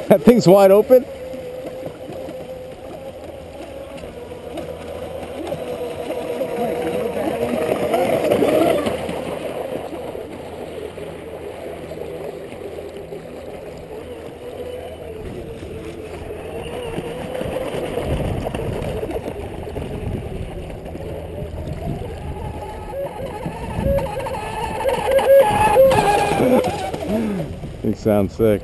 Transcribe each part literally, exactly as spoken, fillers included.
That thing's wide open. They sound sick.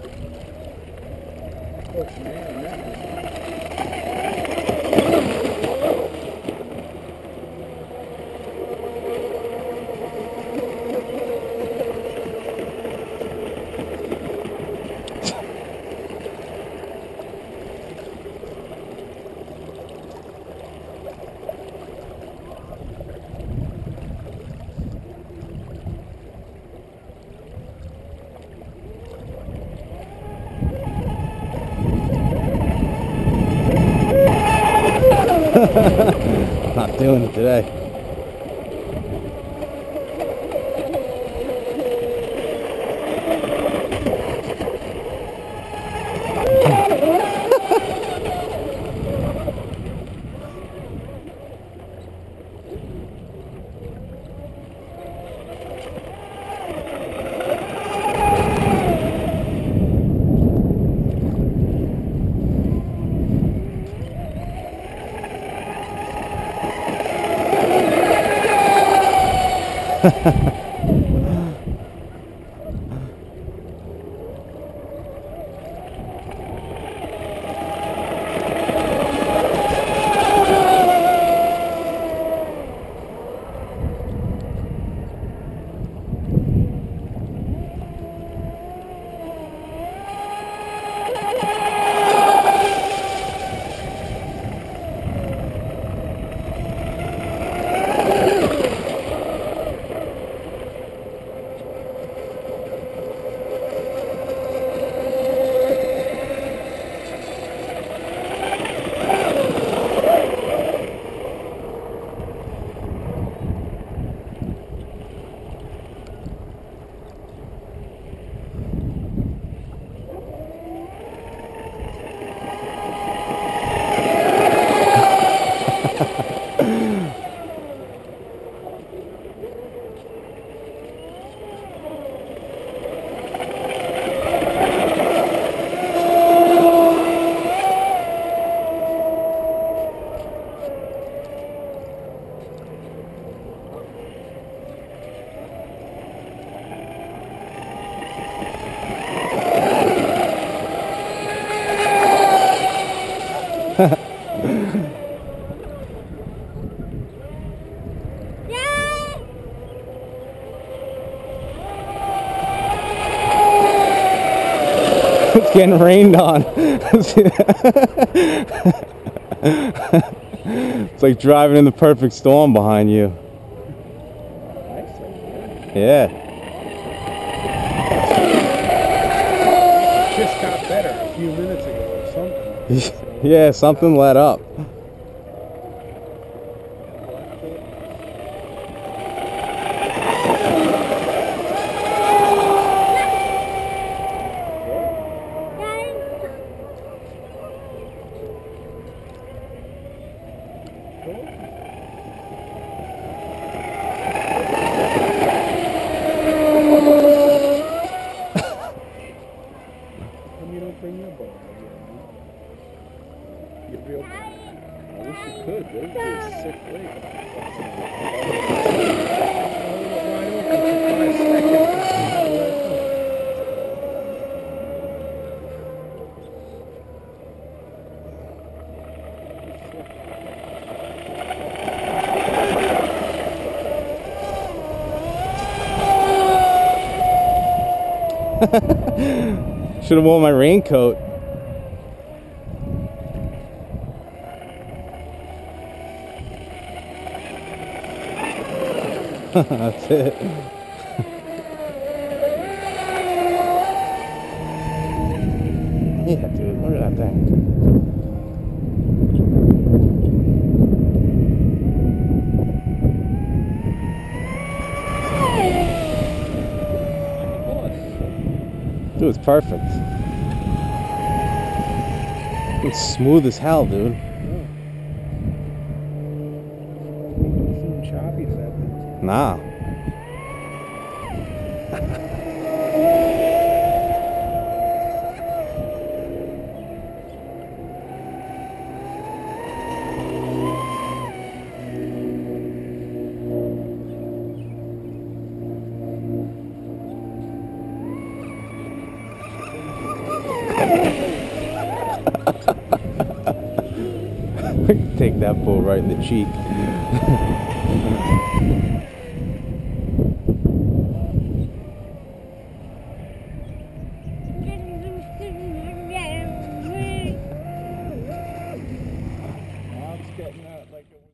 Not doing it today. It's getting rained on. It's like driving in the perfect storm behind you. Yeah. Just got better a few minutes ago or something. Yeah, something let up. You don't bring your ball again. You're real bad. I wish you could. That would be a sick lake. Wide open for five seconds. Should have worn my raincoat. That's it. Yeah, dude, look at that thing. Dude, it's perfect. It's smooth as hell, dude. Some choppy that. Nah. Take that bull right in the cheek. Mom's getting that like a